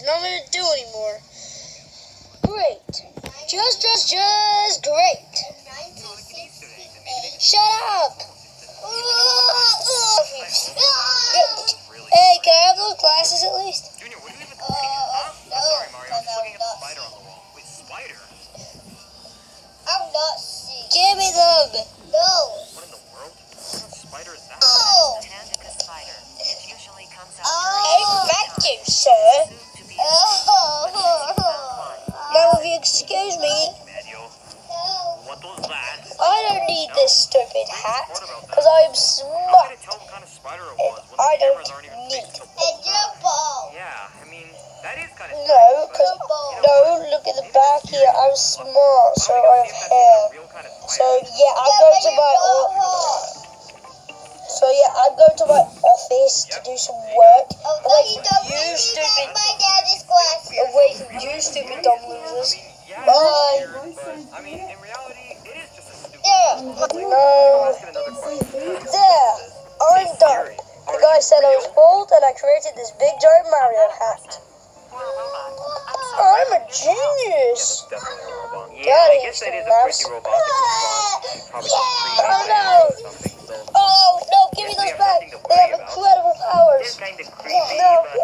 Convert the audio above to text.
not going to do anymore. Great. Just great. Shut up. Hey, can I have those glasses at least? Junior, what are you even looking at? Huh? I'm sorry, Mario. I'm just looking at the spider on the wall. Wait, spider? I'm not seeing. Give me them. No. What in the world? What kind of spider is that? Oh. The Tandica spider. It usually comes out Hey, thank you, sir. to be Now, if you excuse me, Mario, what was that? I don't need this stupid hat, because I am How can smart. it tell what kind of spider it And was when I the cameras don't aren't even need fixed to It's your ball. Yeah, I mean, that is kind of No, because, no, look at the back here, I'm smart, so I have hair. So, yeah, I'm going to my office to do some work. Away from you, stupid, My daddy's glasses. away from you, stupid dumb losers. Yeah, Bye. but, I mean, in reality, it is just a stupid... No, Ask it another question. there, I'm done. The guy said I was bald, and I created this big giant Mario hat. I'm a genius. Definitely a robot. Daddy Yeah, I guess is that the is a mouse. pretty robotic response. Probably just Oh, creepy no. or something, so... Oh, no, give me those back. They have incredible powers. It's kind of creepy, No, but